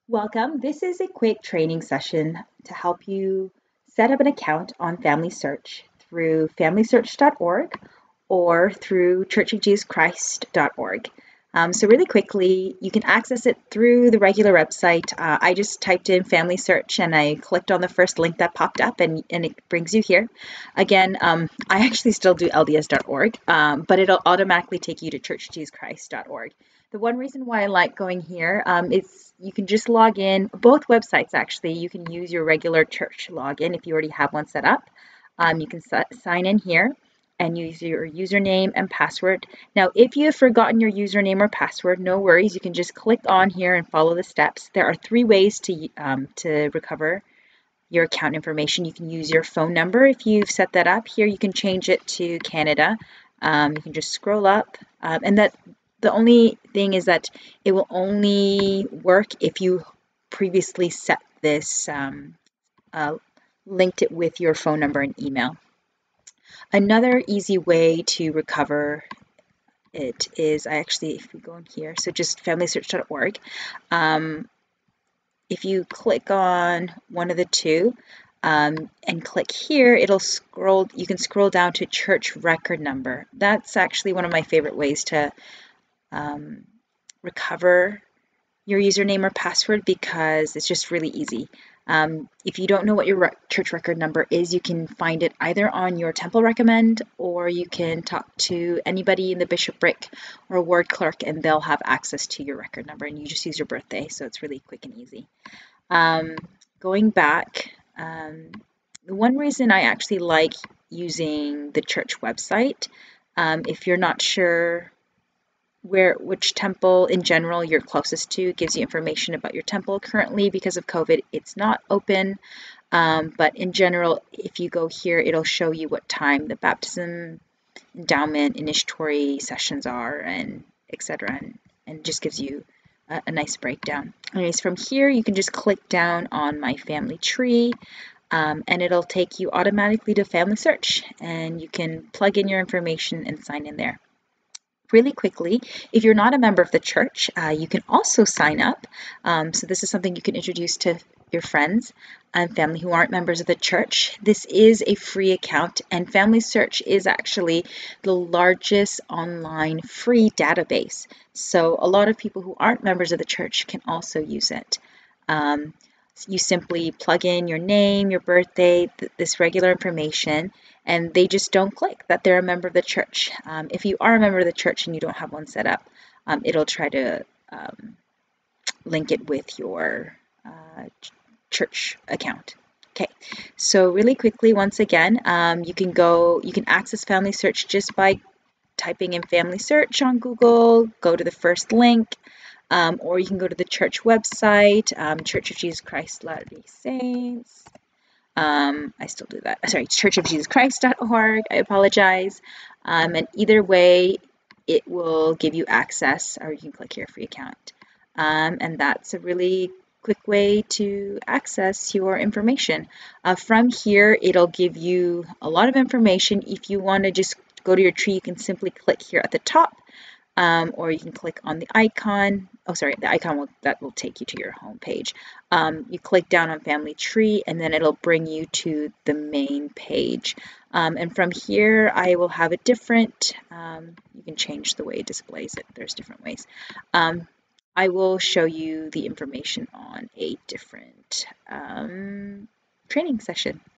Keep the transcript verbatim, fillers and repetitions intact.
Welcome. This is a quick training session to help you set up an account on Family Search through family search dot org or through church of jesus christ dot org. Um, so really quickly, you can access it through the regular website. Uh, I just typed in Family Search and I clicked on the first link that popped up and, and it brings you here. Again, um, I actually still do L D S dot org, um, but it'll automatically take you to church of jesus christ dot org. The one reason why I like going here um, is you can just log in. Both websites, actually, you can use your regular church login if you already have one set up. Um, you can sign in here and use your username and password. Now, if you have forgotten your username or password, no worries. You can just click on here and follow the steps. There are three ways to, um, to recover your account information. You can use your phone number if you've set that up. Here you can change it to Canada. Um, you can just scroll up um, and that the only thing is that it will only work if you previously set this, um, uh, linked it with your phone number and email. Another easy way to recover it is, I actually, if we go in here, so just family search dot org. Um, if you click on one of the two um, and click here, it'll scroll, you can scroll down to church record number. That's actually one of my favorite ways to um, recover your username or password because it's just really easy. Um, if you don't know what your re church record number is, you can find it either on your temple recommend or you can talk to anybody in the bishopric or ward clerk and they'll have access to your record number and you just use your birthday. So it's really quick and easy. Um, going back, um, the one reason I actually like using the church website, um, if you're not sure where which temple in general you're closest to, gives you information about your temple. Currently, because of COVID, it's not open, um, but in general, if you go here, it'll show you what time the baptism, endowment, initiatory sessions are, and et cetera, and, and just gives you a, a nice breakdown. Anyways, from here, you can just click down on My Family Tree, um, and it'll take you automatically to Family Search, and you can plug in your information and sign in there. Really quickly, if you're not a member of the church, uh, you can also sign up. Um, so this is something you can introduce to your friends and family who aren't members of the church. This is a free account, and Family Search is actually the largest online free database. So a lot of people who aren't members of the church can also use it. Um, you simply plug in your name, your birthday, th this regular information, and they just don't click that they're a member of the church. Um, if you are a member of the church and you don't have one set up, um, it'll try to um, link it with your uh, church account. Okay, so really quickly, once again, um, you can go, you can access Family Search just by typing in Family Search on Google, go to the first link, um, or you can go to the church website, um, Church of Jesus Christ Latter-day Saints. Um, I still do that. Sorry, church of jesus christ dot org. I apologize. Um, and either way, it will give you access, or you can click here, free account. Um, and that's a really quick way to access your information. Uh, from here, it'll give you a lot of information. If you want to just go to your tree, you can simply click here at the top. Um, or you can click on the icon. Oh, sorry, the icon will, that will take you to your home page. Um, you click down on Family Tree, and then it'll bring you to the main page. Um, and from here, I will have a different. Um, you can change the way it displays it. There's different ways. Um, I will show you the information on a different um, training session.